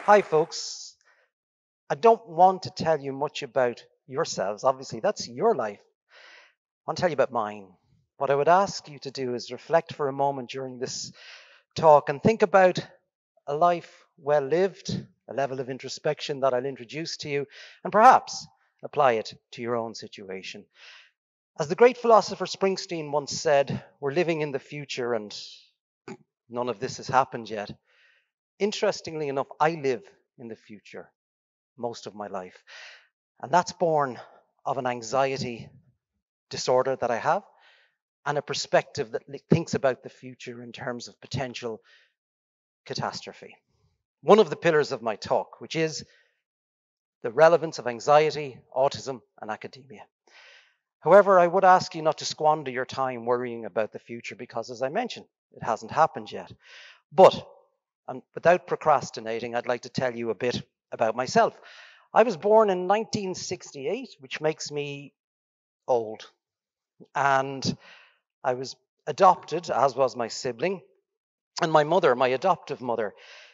Hi, folks. I don't want to tell you much about yourselves. Obviously, that's your life. I want to tell you about mine. What I would ask you to do is reflect for a moment during this talk and think about a life well lived, a level of introspection that I'll introduce to you, and perhaps apply it to your own situation. As the great philosopher Springsteen once said, we're living in the future and none of this has happened yet. Interestingly enough, I live in the future most of my life. And that's born of an anxiety disorder that I have and a perspective that thinks about the future in terms of potential catastrophe. One of the pillars of my talk, which is the relevance of anxiety, autism, and academia. However, I would ask you not to squander your time worrying about the future because, as I mentioned, it hasn't happened yet. But without procrastinating, I'd like to tell you a bit about myself. I was born in 1968, which makes me old. And I was adopted, as was my sibling. And my mother, my adoptive mother,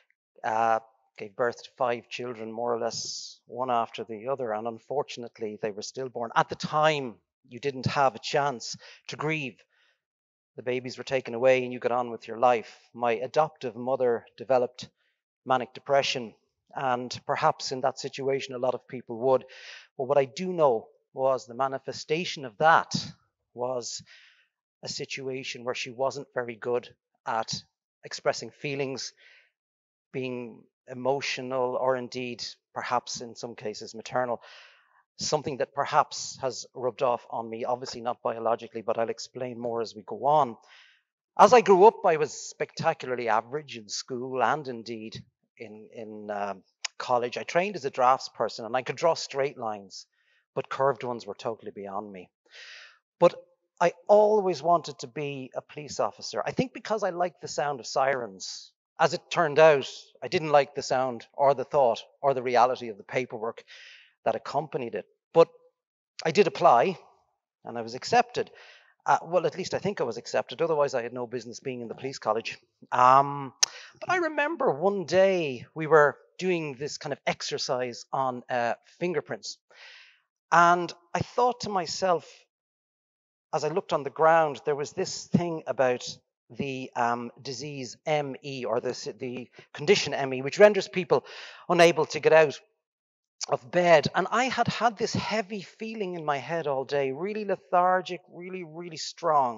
gave birth to 5 children, more or less one after the other. And unfortunately, they were stillborn. At the time, you didn't have a chance to grieve. The babies were taken away and you got on with your life. My adoptive mother developed manic depression. And perhaps in that situation, a lot of people would. But what I do know was the manifestation of that was a situation where she wasn't very good at expressing feelings, being emotional, or indeed, perhaps in some cases, maternal. Something that perhaps has rubbed off on me, obviously not biologically, but I'll explain more as we go on. As I grew up, I was spectacularly average in school and indeed in college. I trained as a draftsperson and I could draw straight lines, but curved ones were totally beyond me. But I always wanted to be a police officer. I think because I liked the sound of sirens. As it turned out, I didn't like the sound or the thought or the reality of the paperwork that accompanied it. But I did apply and I was accepted. Well, at least I think I was accepted. Otherwise, I had no business being in the police college. But I remember one day we were doing this kind of exercise on fingerprints. And I thought to myself, as I looked on the ground, there was this thing about the disease ME, or the condition ME, which renders people unable to get out of bed. And I had had this heavy feeling in my head all day, really lethargic, really, really strong.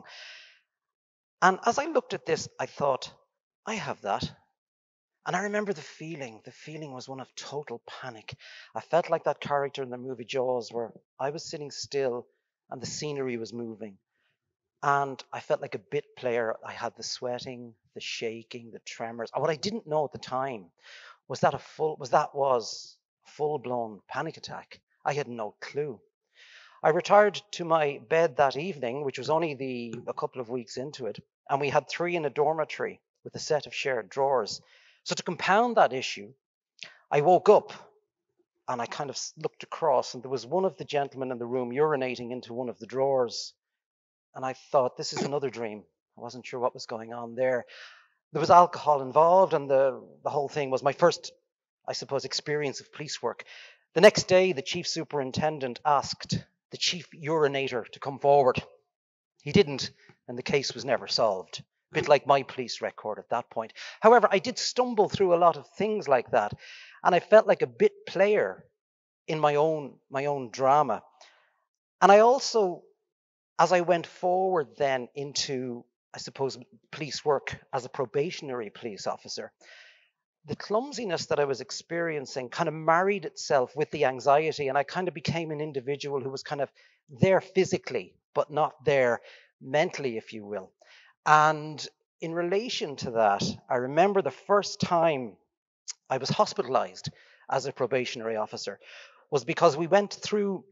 And as I looked at this, I thought, I have that. And I remember the feeling. The feeling was one of total panic. I felt like that character in the movie Jaws, where I was sitting still and the scenery was moving. And I felt like a bit player. I had the sweating, the shaking, the tremors. And what I didn't know at the time was that was a full-blown panic attack. I had no clue. I retired to my bed that evening, which was only a couple of weeks into it, and we had 3 in a dormitory with a set of shared drawers. So to compound that issue, I woke up and I kind of looked across, and there was one of the gentlemen in the room urinating into one of the drawers. And I thought, this is another dream. I wasn't sure what was going on there. There was alcohol involved, and the whole thing was my first, I suppose, experience of police work. The next day, the chief superintendent asked the chief urinator to come forward. He didn't, and the case was never solved. A bit like my police record at that point. However, I did stumble through a lot of things like that, and I felt like a bit player in my own drama. And I also, as I went forward then into, I suppose, police work as a probationary police officer, the clumsiness that I was experiencing kind of married itself with the anxiety, and I kind of became an individual who was kind of there physically, but not there mentally, if you will. And in relation to that, I remember the first time I was hospitalized as a probationary officer was because we went through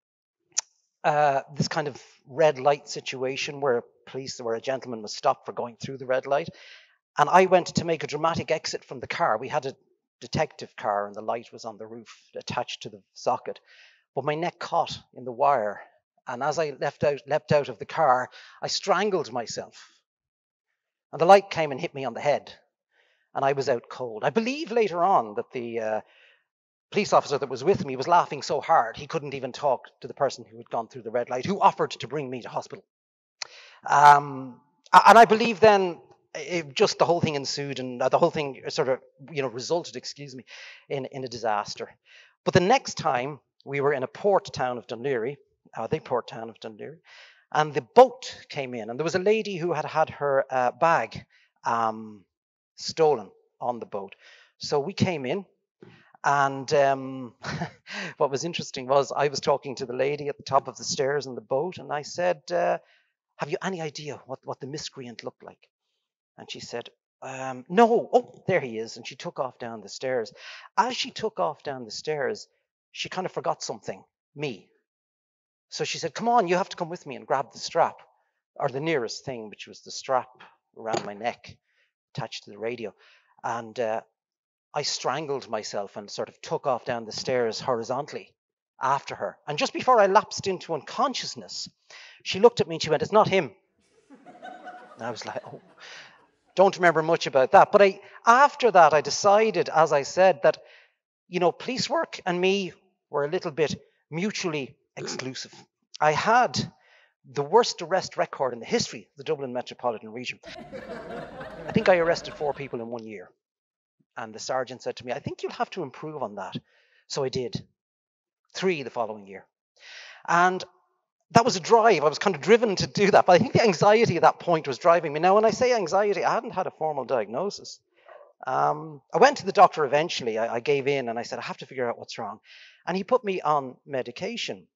this kind of red light situation where a gentleman was stopped for going through the red light. And I went to make a dramatic exit from the car. We had a detective car and the light was on the roof attached to the socket. But my neck caught in the wire. And as I leapt out of the car, I strangled myself. And the light came and hit me on the head. and I was out cold. I believe later on that the police officer that was with me was laughing so hard he couldn't even talk to the person who had gone through the red light, who offered to bring me to hospital. And I believe then just the whole thing ensued, and the whole thing sort of, resulted, in a disaster. But the next time we were in a port town of Dunleary, the port town of Dunleary, and the boat came in, and there was a lady who had had her bag stolen on the boat. So we came in, and what was interesting was I was talking to the lady at the top of the stairs in the boat, and I said, have you any idea what the miscreant looked like? And she said, no. Oh, there he is. And she took off down the stairs. As she took off down the stairs, she kind of forgot something, me. So she said, come on, you have to come with me, and grab the strap, or the nearest thing, which was the strap around my neck attached to the radio. And I strangled myself and sort of took off down the stairs horizontally after her. And just before I lapsed into unconsciousness, she looked at me and she went, it's not him. And I was like, oh, don't remember much about that. But after that, I decided, as I said, that, police work and me were a little bit mutually exclusive. I had the worst arrest record in the history of the Dublin metropolitan region. I think I arrested 4 people in 1 year. And the sergeant said to me, I think you'll have to improve on that. So I did. 3 the following year. And that was a drive. I was kind of driven to do that. But I think the anxiety at that point was driving me. Now, when I say anxiety, I hadn't had a formal diagnosis. I went to the doctor eventually. I gave in and I said, I have to figure out what's wrong. And he put me on medication.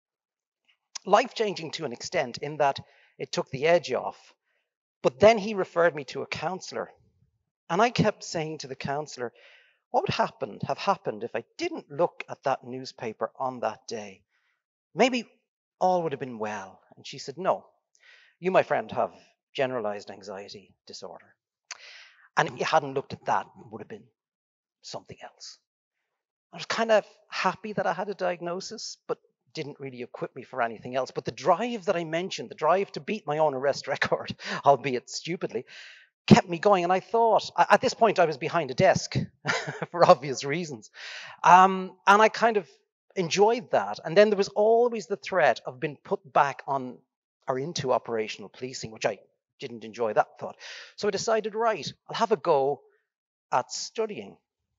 Life-changing to an extent in that it took the edge off. But then he referred me to a counsellor. And I kept saying to the counsellor, what would have happened if I didn't look at that newspaper on that day? Maybe all would have been well. And she said, no, you, my friend, have generalized anxiety disorder. And if you hadn't looked at that, it would have been something else. I was kind of happy that I had a diagnosis, but didn't really equip me for anything else. But the drive that I mentioned, the drive to beat my own arrest record, albeit stupidly, kept me going. And I thought, at this point, I was behind a desk for obvious reasons. And I kind of enjoyed that. And then there was always the threat of being put back on or into operational policing, which I didn't enjoy that thought. So I decided, right, I'll have a go at studying.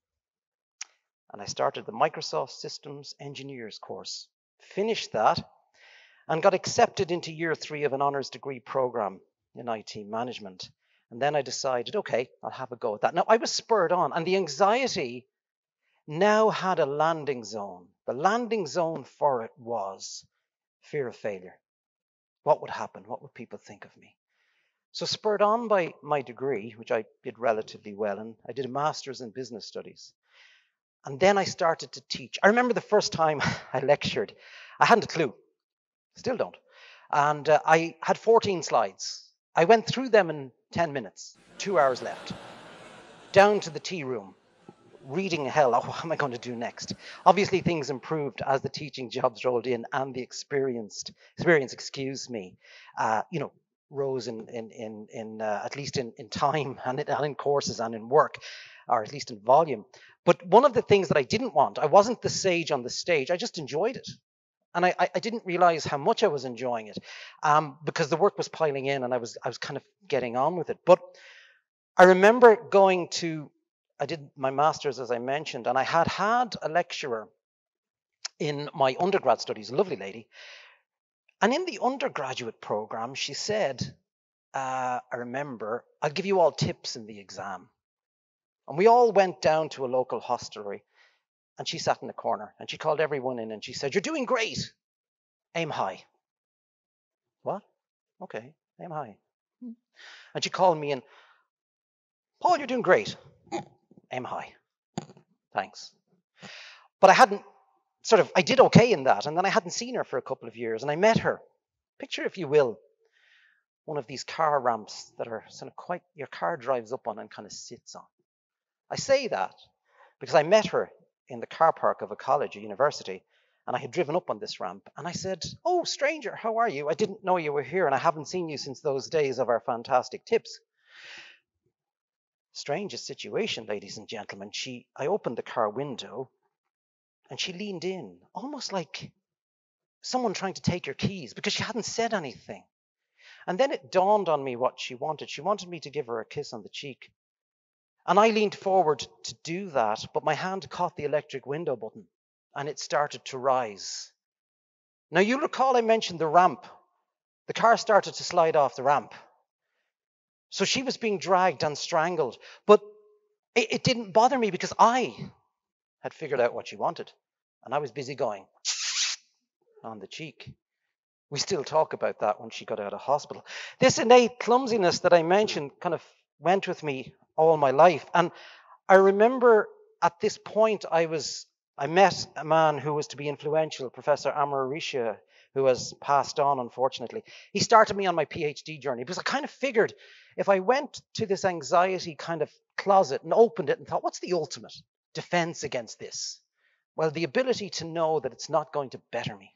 And I started the Microsoft Systems Engineers course, finished that, and got accepted into year 3 of an honours degree program in IT management. And then I decided, okay, I'll have a go at that. Now, I was spurred on, and the anxiety now had a landing zone. The landing zone for it was fear of failure. What would happen? What would people think of me? So spurred on by my degree, which I did relatively well, and I did a master's in business studies. And then I started to teach. I remember the first time I lectured, I hadn't a clue, still don't. And I had 14 slides. I went through them in 10 minutes, 2 hours left, down to the tea room, reading hell. Oh, what am I going to do next? Obviously, things improved as the teaching jobs rolled in and the experience, rose in at least in time and in courses and in work, or at least in volume. But one of the things that I didn't want, I wasn't the sage on the stage. I just enjoyed it. And I didn't realize how much I was enjoying it because the work was piling in and I was kind of getting on with it. But I remember I did my master's, as I mentioned, and I had a lecturer in my undergrad studies, a lovely lady. And in the undergraduate program, she said, I remember, I'll give you all tips in the exam. And we all went down to a local hostelry. And she sat in the corner and she called everyone in and she said, you're doing great. Aim high. What? Okay, aim high. And she called me in. Paul, you're doing great. Aim high. Thanks. But I did okay in that. And then I hadn't seen her for a couple of years. And I met her. Picture, if you will, one of these car ramps that are sort of your car drives up on and kind of sits on. I say that because I met her in the car park of a college, a university, and I had driven up on this ramp. And I said, oh, stranger, how are you? I didn't know you were here, and I haven't seen you since those days of our fantastic tips. Strangest situation, ladies and gentlemen. I opened the car window and she leaned in, almost like someone trying to take her keys, because she hadn't said anything. And then it dawned on me what she wanted. She wanted me to give her a kiss on the cheek. And I leaned forward to do that, but my hand caught the electric window button and it started to rise. Now, you'll recall I mentioned the ramp. The car started to slide off the ramp. So she was being dragged and strangled. But it didn't bother me because I had figured out what she wanted. And I was busy going on the cheek. We still talk about that when she got out of hospital. This innate clumsiness that I mentioned kind of went with me all my life. And I remember at this point I met a man who was to be influential, Professor Amar Risha, who has passed on, unfortunately. He started me on my PhD journey because I kind of figured if I went to this anxiety kind of closet and opened it and thought, what's the ultimate defense against this? Well, the ability to know that it's not going to better me.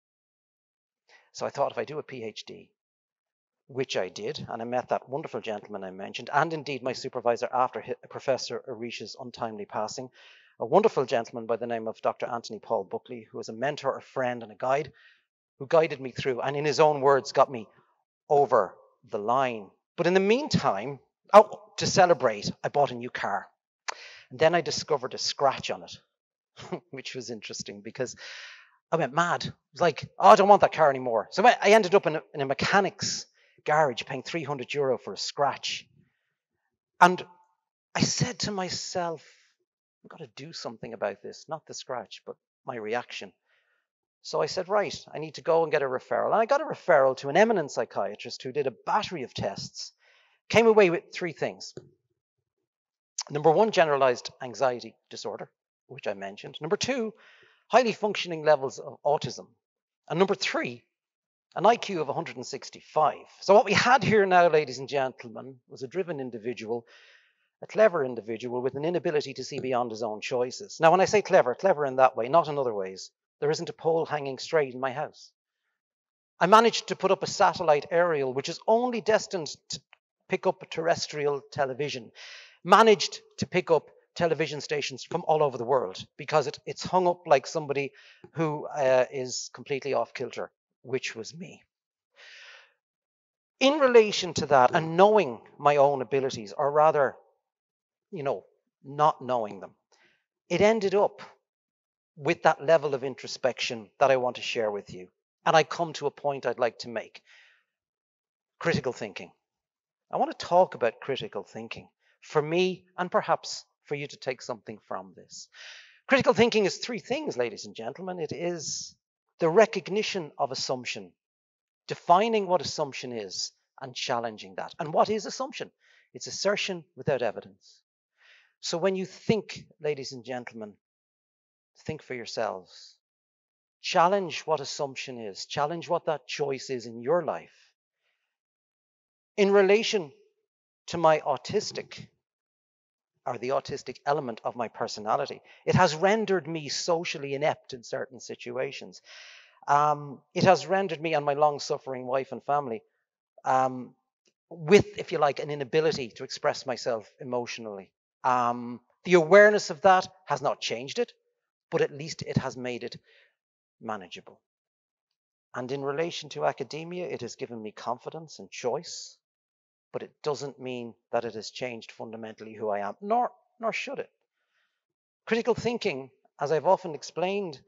So I thought if I do a PhD, which I did, and I met that wonderful gentleman I mentioned, and indeed my supervisor after Professor Arisha's untimely passing, a wonderful gentleman by the name of Dr. Anthony Paul Buckley, who was a mentor, a friend, and a guide, who guided me through, and in his own words, got me over the line. But in the meantime, to celebrate, I bought a new car. And then I discovered a scratch on it, which was interesting because I went mad. It was like, oh, I don't want that car anymore. So I ended up in a mechanic's garage paying €300 for a scratch. And I said to myself, I've got to do something about this, not the scratch, but my reaction. So I said, right, I need to go and get a referral. And I got a referral to an eminent psychiatrist who did a battery of tests, came away with 3 things. Number 1, generalized anxiety disorder, which I mentioned. Number 2, highly functioning levels of autism. And number 3, an IQ of 165. So what we had here now, ladies and gentlemen, was a driven individual, a clever individual with an inability to see beyond his own choices. Now, when I say clever in that way, not in other ways. There isn't a pole hanging straight in my house. I managed to put up a satellite aerial, which is only destined to pick up terrestrial television, managed to pick up television stations from all over the world because it's hung up like somebody who is completely off kilter, which was me. In relation to that and knowing my own abilities, or rather, not knowing them, it ended up with that level of introspection that I want to share with you. And I come to a point I'd like to make. Critical thinking. I want to talk about critical thinking for me and perhaps for you to take something from this. Critical thinking is 3 things, ladies and gentlemen. It is the recognition of assumption, defining what assumption is and challenging that. And what is assumption? It's assertion without evidence. So when you think, ladies and gentlemen, think for yourselves. Challenge what assumption is. Challenge what that choice is in your life. In relation to my autistic, or the autistic element of my personality, it has rendered me socially inept in certain situations. It has rendered me and my long-suffering wife and family with, if you like, an inability to express myself emotionally. The awareness of that has not changed it, but at least it has made it manageable. And in relation to academia, it has given me confidence and choice, but it doesn't mean that it has changed fundamentally who I am, nor should it. Critical thinking, as I've often explained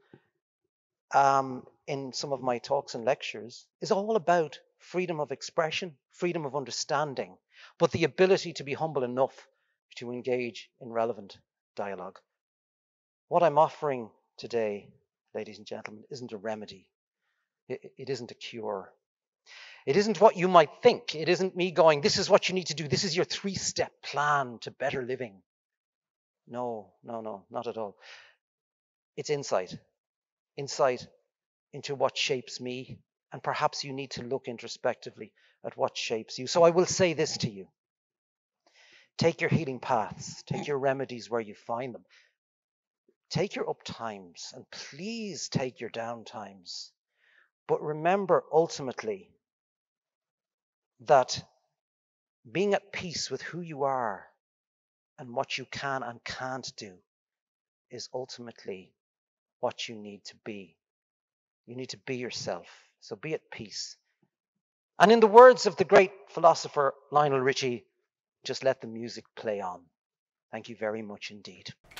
in some of my talks and lectures, is all about freedom of expression, freedom of understanding, but the ability to be humble enough to engage in relevant dialogue. What I'm offering today, ladies and gentlemen, isn't a remedy. It isn't a cure. It isn't what you might think. It isn't me going, this is what you need to do. This is your 3-step plan to better living. No, not at all. It's insight. Insight into what shapes me. And perhaps you need to look introspectively at what shapes you. So I will say this to you. Take your healing paths. Take your remedies where you find them. Take your up times. And please take your down times. But remember ultimately that being at peace with who you are and what you can and can't do is ultimately what you need to be. You need to be yourself. So be at peace. And in the words of the great philosopher Lionel Richie, just let the music play on. Thank you very much indeed.